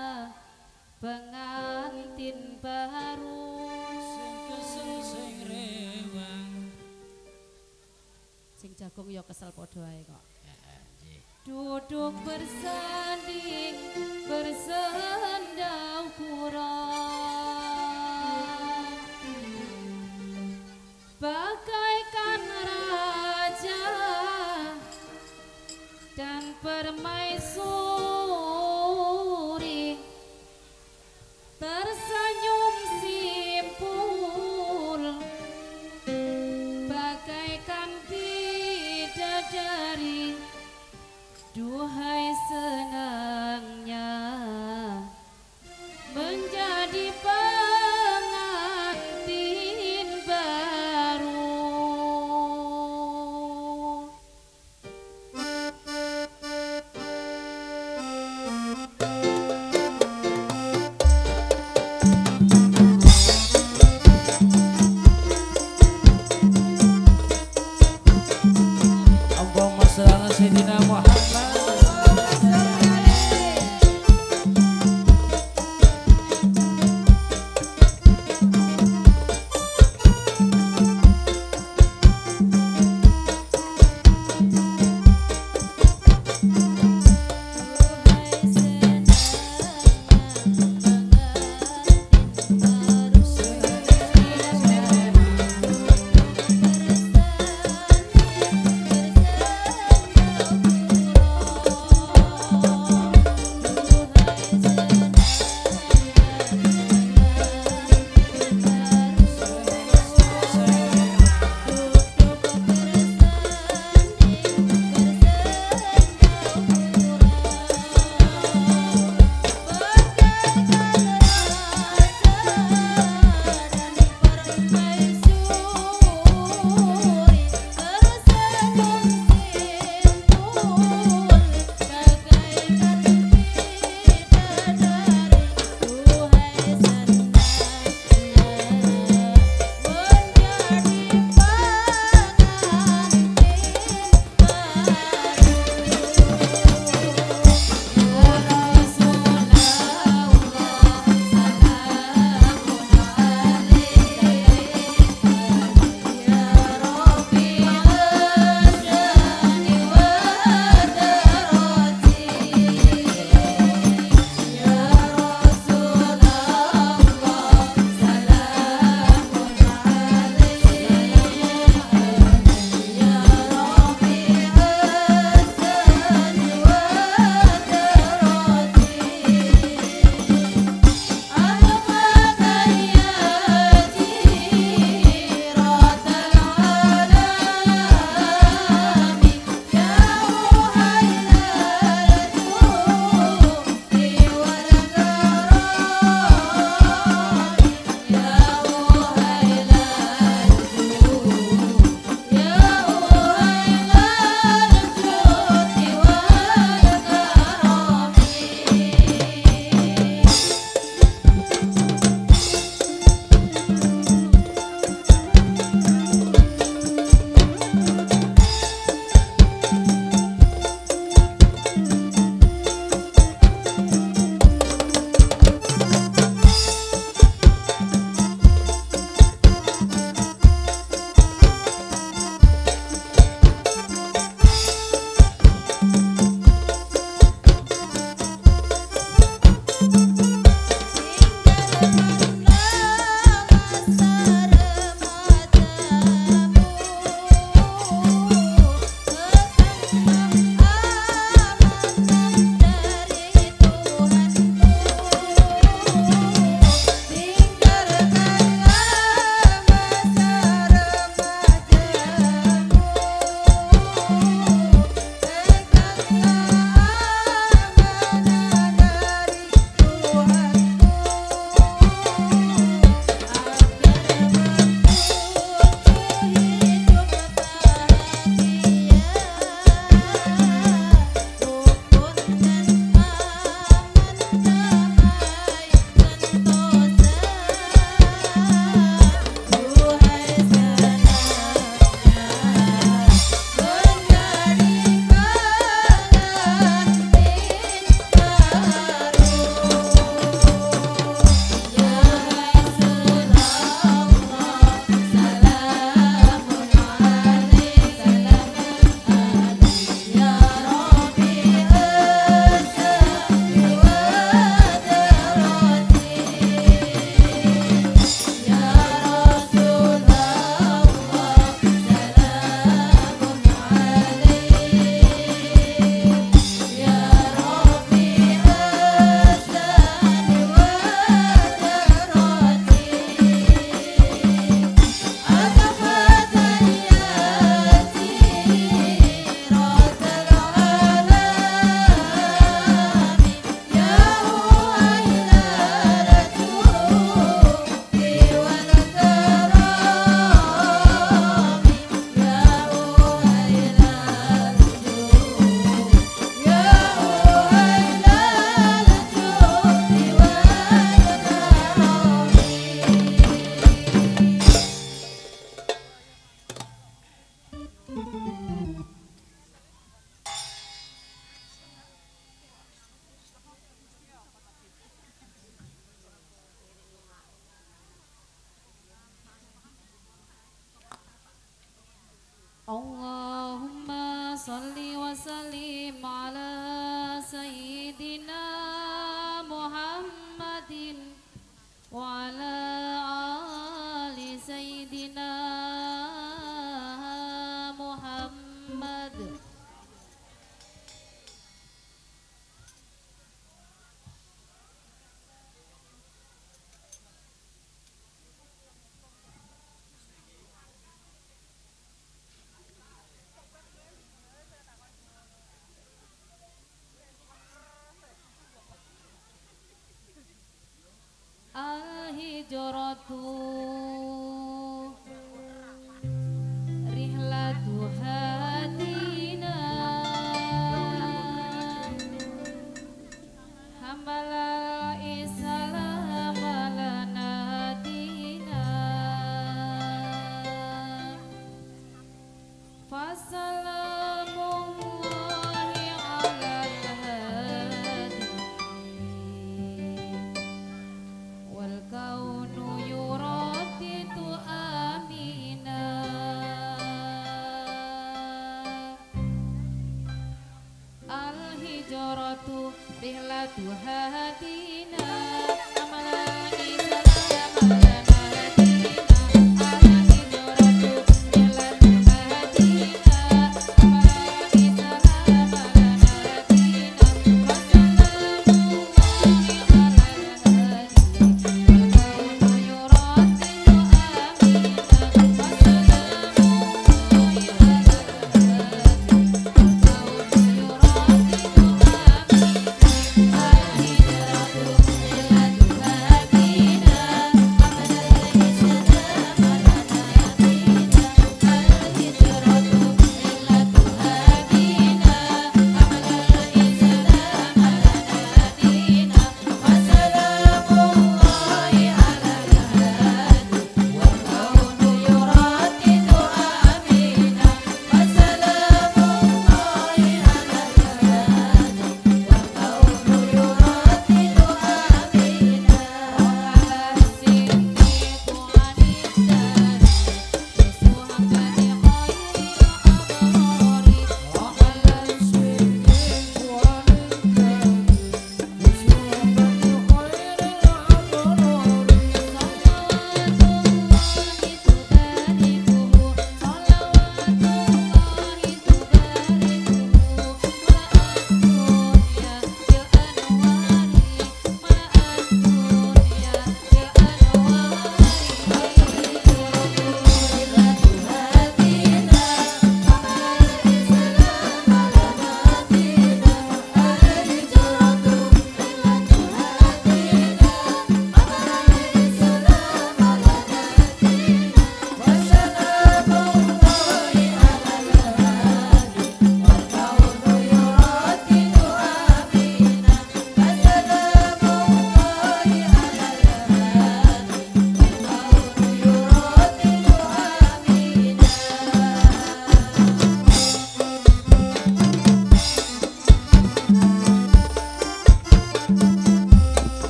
pengantin baru, Sing kesel sing rewang. sing jagung ya kesel padha ae kok. Nggih. Duduk bersanding bersendau kurang, bagaikan raja dan permaisuri, tersenyum simpul bagaikan bidadari. Duhai senangnya hijratu rihlatu hadina hambala isalam lana dina fasalamullahi ala hadi wal kaunu yurad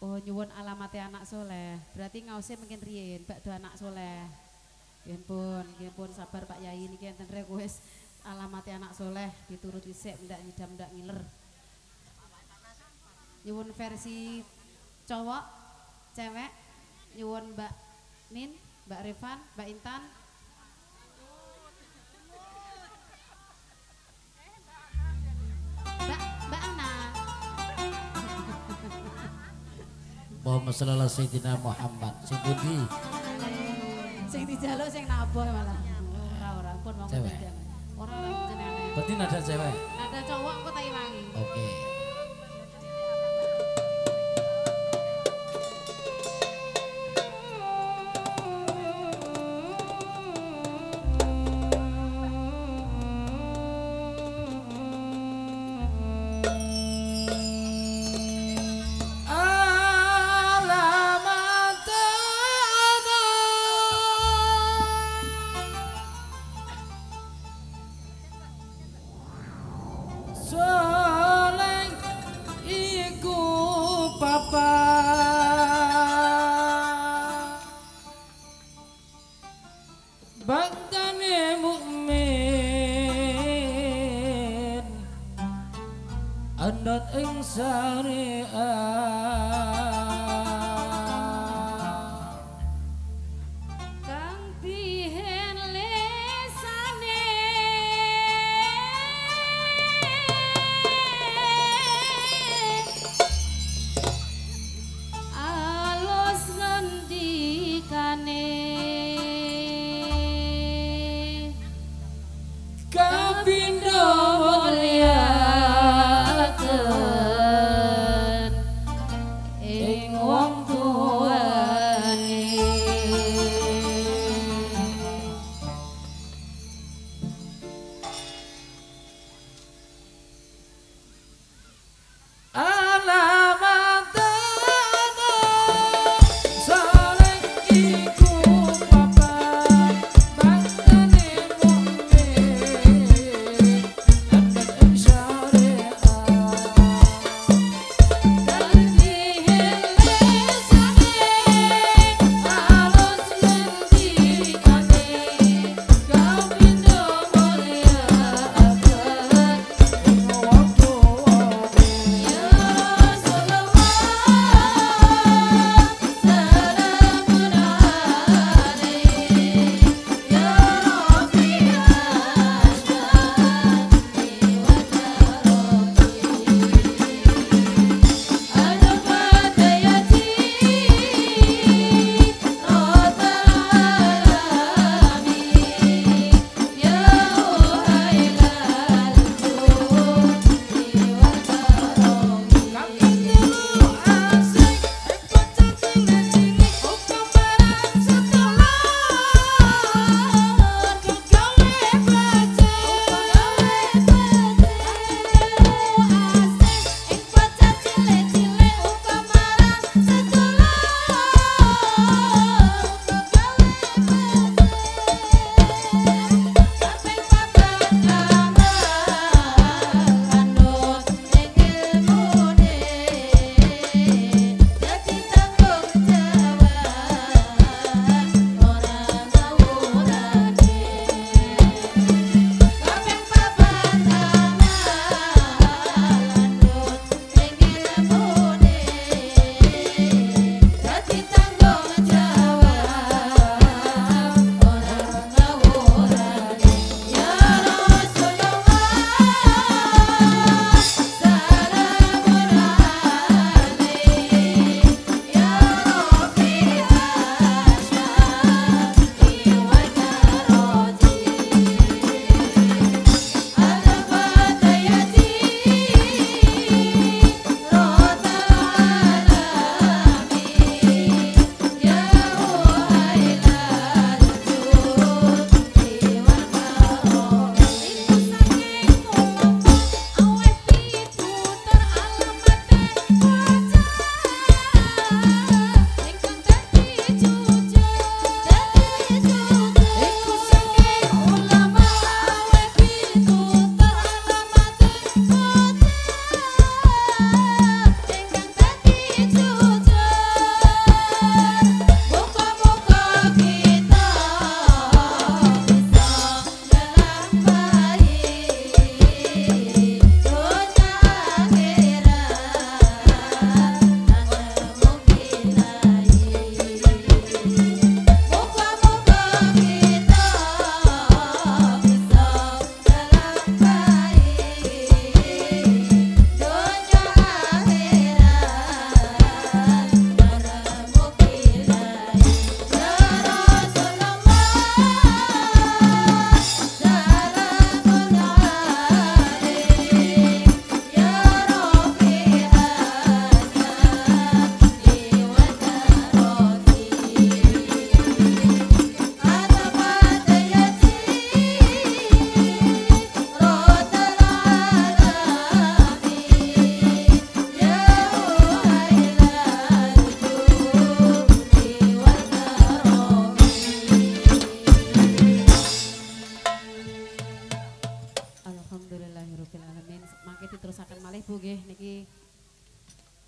Oh nyuwun alamatnya anak soleh. Berarti ngausnya mungkin riyen bakdo anak soleh. Nggih pun sabar Pak Yai niki enten request alamatnya anak soleh dituruti sik ndak nyidam ndak ngiler. Nyuwun versi cowok, cewek, nyuwun Mbak Min, Mbak Revan, Mbak Intan. Mbak Ana. Allahumma shalli ala sayyidina Muhammad. Sing pundi? Sing dijaluk sing naboh malah. Ora pun monggo Cewek. jangan. Ora jenenge. Berarti nada cewek. Ada cowok kok tak ilangi. Oke. Soleh iku papa baktane mukmin andat ing syariat Kang pihen lesane alus ngendikane kapindo mulyaken ing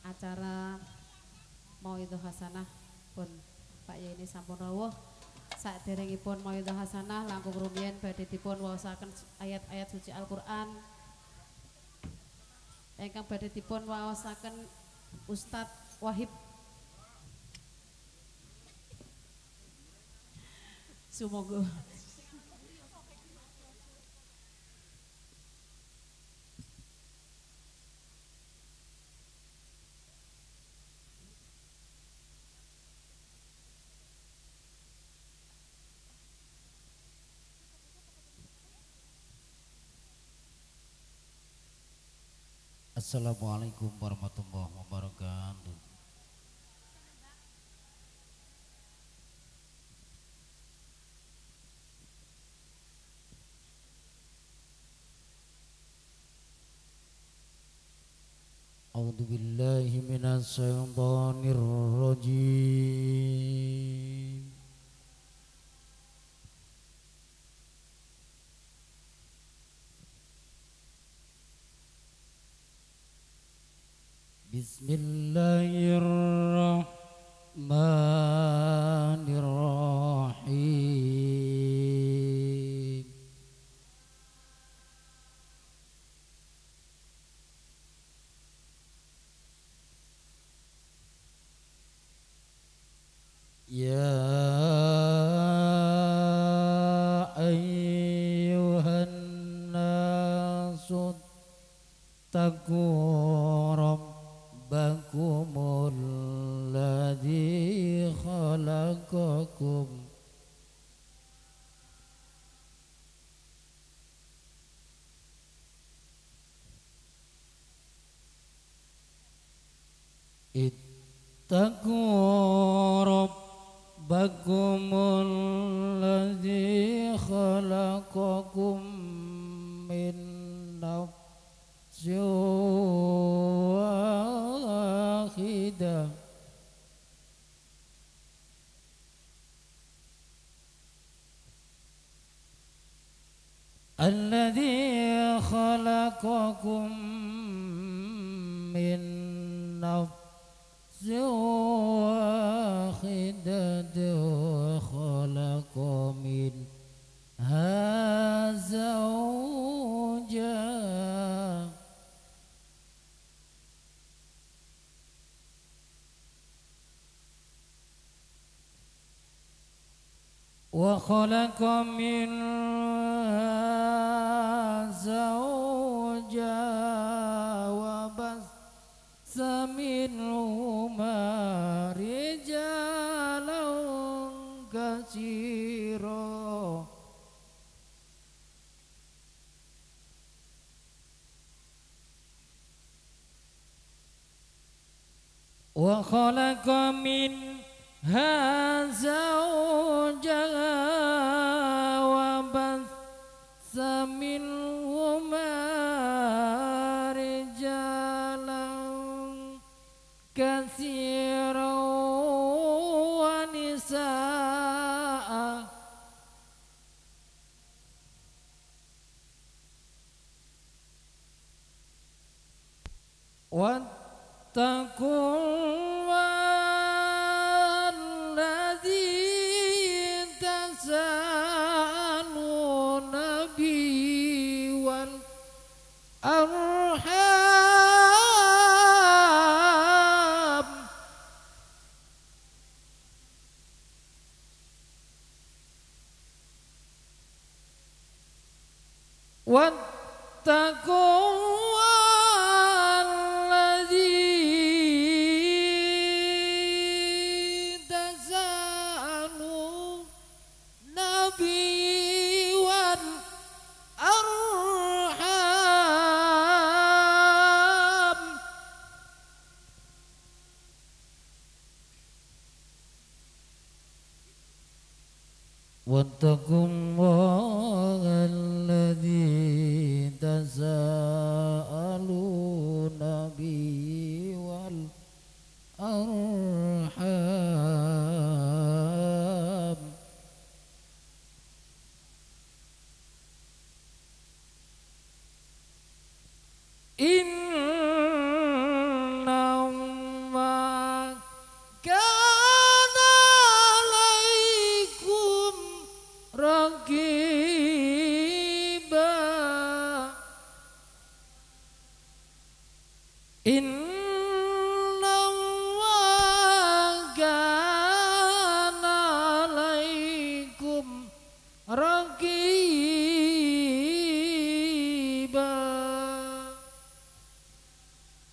acara Mauidhah Hasanah pun Pak Yai ini sampun rawuh. Saderengipun Mauidhah Hasanah langkung rumiyin badhe dipun waosaken ayat-ayat suci Al-Qur'an ingkang badhe dipun waosaken Ustadz Wahib Sumogo. Assalamualaikum warahmatullahi wabarakatuh. A'udzu billahi minasy syaithanir rajim. Bismillahirrahmanirrahim. Ya ayyuhan nasu taqu rabbakumul ladzi khalaqakum ittaqu rabbakumul ladzi khalaqakum min nafsin wahidah alladzi khalaqakum min nafsin wahidatin wa khalaqa minha zawjaha wa khalaqa minha zawjaha wa bassa minhuma rijalan katsiran wa khalaqa minha zawjaha wa bassa minhuma rijalan katsiran wa nisaa wattaqullaha tasaaluna bihi wal arham wattaqullaha tasaaluna bihi wal arham wattaqullaha alladzi tasaaluna bihi wal arham inna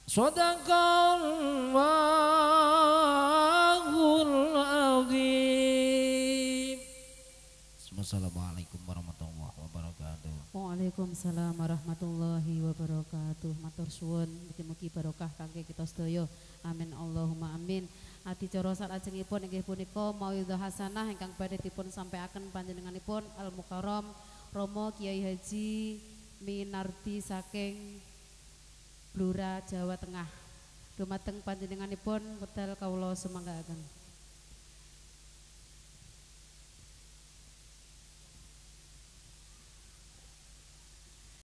Sadaqallahul azim. Wassalamualaikum warahmatullahi wabarakatuh. Waalaikumsalam warahmatullahi wabarakatuh. Matur suwun mugi-mugi barokah kangge kita sedaya. Amin Allahumma amin. Ati cara salajengipun inggih punika mauidhah hasanah ingkang badhe dipun sampaiaken panjenenganipun Al Mukarram Romo Kiai Haji Minardi saking Blora Jawa Tengah. Dumateng panjenenganipun wedal kawula sumanggaaken.